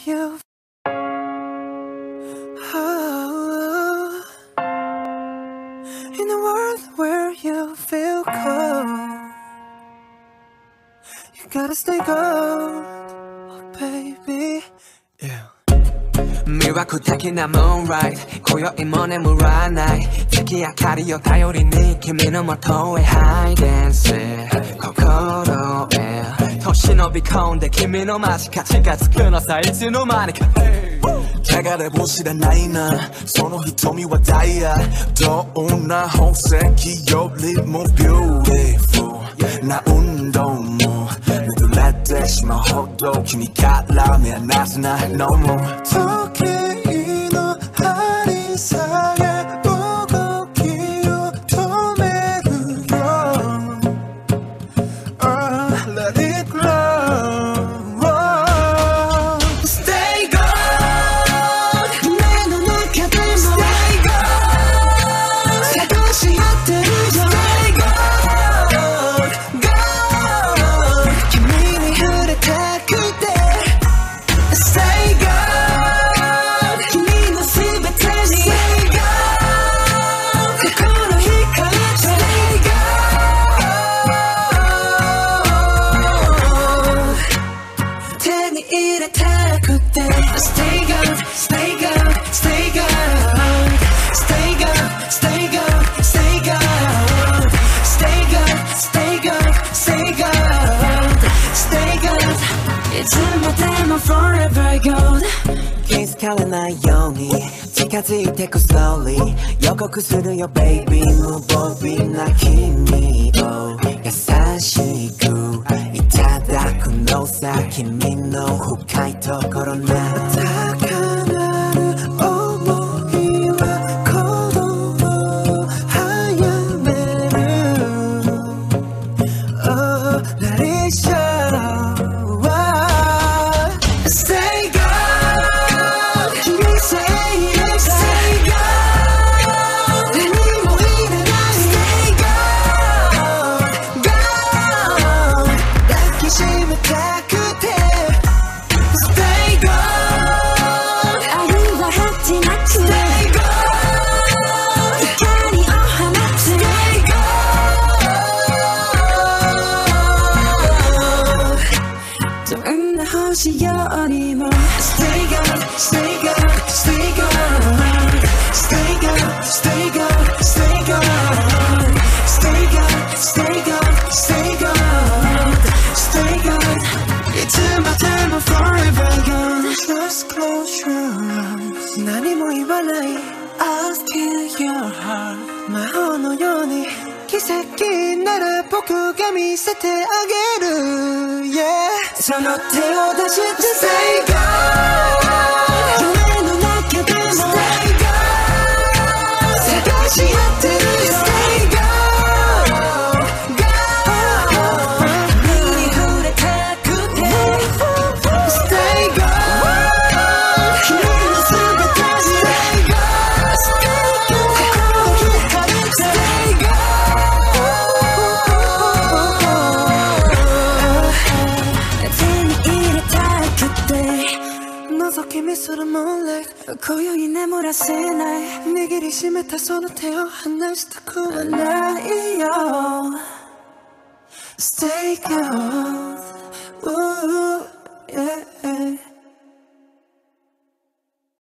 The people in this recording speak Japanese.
you oh, in a world where you feel cold, you gotta stay gold, oh baby, yeah. 魅惑的な moonlight 今宵も眠らない月明かりを頼りに君の元へ hide and seek 心へと忍び込んで君の間近近づくのさいつの間にか流れ星らないなその瞳はダイヤどんな宝石よりも beautiful な運動も巡れてしまうほど君から目離せない No more 時計の針下げ動きを止めるよ Let it glow Stay gold 夢の中でも Stay gold 探し合ってるよ Stay gold gold 君に触れたくて Stay gold 君の全てに Stay gold 心惹かれて Stay gold 手に入れたくて Stay gold, stay gold, stay gold Stay gold, stay gold, stay gold Stay gold, stay gold, stay gold Stay gold いつまでも forever gold 気づかれないように近づいてく slowly 予告するよ baby 無防備な君を優しくいただくのさ君の深いところな高鳴る想いは鼓動を早める Oh, let it show Stay gold 君さえいれば Stay gold 何もいらない Stay gold gold 抱きしめたくて Stay gold あるいは果てなく Stay gold 光を放つ Stay gold どんな星よりも Stay gold, stay gold, stay gold Stay gold, stay gold, stay gold Stay gold, stay gold, stay gold Stay gold いつまでも forever gold Just close your eyes 何も言わない I'll steal your heart 魔法のように奇跡なら僕が見せてあげる Yeah その手を出して Stay gold 夢の中でも Stay gold 探し合ってるよ Stay gold gold 君に触れたくて Stay gold 君の全てに Stay gold 心惹かれて Stay gold 手に入れたくて覗き見する moonlight 今宵眠らせない握りしめたその手を離したくはないよ Stay gold Ooh, yeah